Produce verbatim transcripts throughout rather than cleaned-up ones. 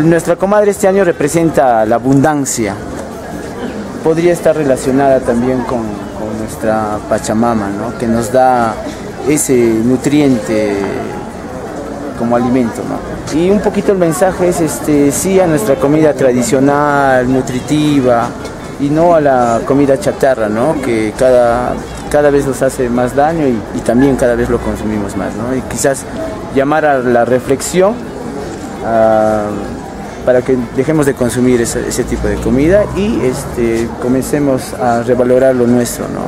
nuestra comadre este año representa la abundancia. Podría estar relacionada también con, con nuestra Pachamama, ¿no? Que nos da ese nutriente como alimento, ¿no? Y un poquito el mensaje es este, sí a nuestra comida tradicional, nutritiva, y no a la comida chatarra, ¿no? Que cada, cada vez nos hace más daño y, y también cada vez lo consumimos más, ¿no? Y quizás llamar a la reflexión a, para que dejemos de consumir ese, ese tipo de comida y este, comencemos a revalorar lo nuestro, ¿no?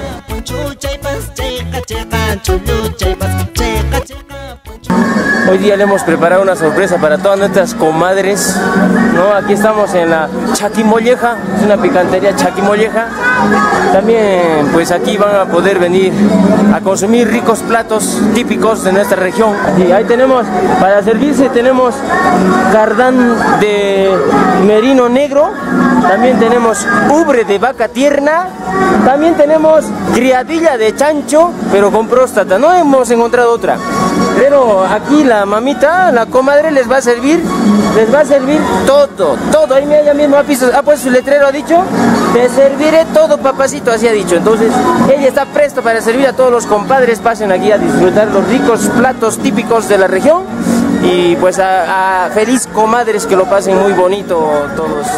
Hoy día le hemos preparado una sorpresa para todas nuestras comadres, ¿no? Aquí estamos en la Chaquimolleja, es una picantería Chaquimolleja. También pues aquí van a poder venir a consumir ricos platos típicos de nuestra región. Y ahí tenemos, para servirse tenemos cardán de merino negro, también tenemos ubre de vaca tierna, también tenemos criadilla de chancho, pero con próstata, no hemos encontrado otra. Pero aquí la mamita, la comadre, les va a servir, les va a servir todo, todo. Ahí ella mismo ha puesto, ha puesto su letrero, ha dicho, te serviré todo, papacito, así ha dicho. Entonces, ella está presto para servir a todos los compadres, pasen aquí a disfrutar los ricos platos típicos de la región. Y pues a, a feliz comadres, que lo pasen muy bonito todos.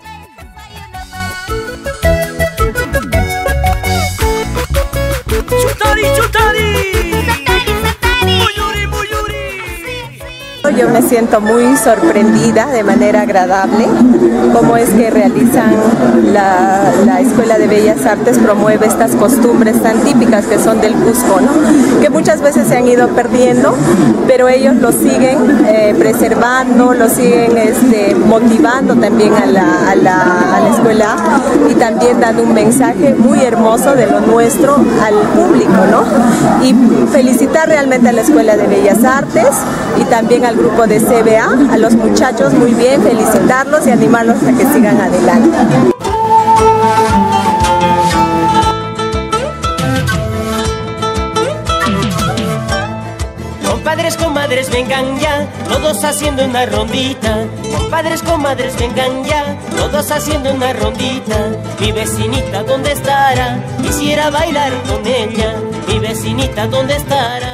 ¡Chutari, chutari! Yo me siento muy sorprendida de manera agradable cómo es que realizan la, la Escuela de Bellas Artes, promueve estas costumbres tan típicas que son del Cusco, ¿no? Que muchas veces se han ido perdiendo, pero ellos lo siguen eh, preservando, lo siguen este, motivando también a la, a, la, a la escuela y también dando un mensaje muy hermoso de lo nuestro al público, ¿no? Y felicitar realmente a la Escuela de Bellas Artes y también al grupo de C B A, a los muchachos, muy bien, felicitarlos y animarlos a que sigan adelante. Compadres, comadres, vengan ya, todos haciendo una rondita. Compadres, comadres, vengan ya, todos haciendo una rondita. Mi vecinita, ¿dónde estará? Quisiera bailar con ella. Mi vecinita, ¿dónde estará?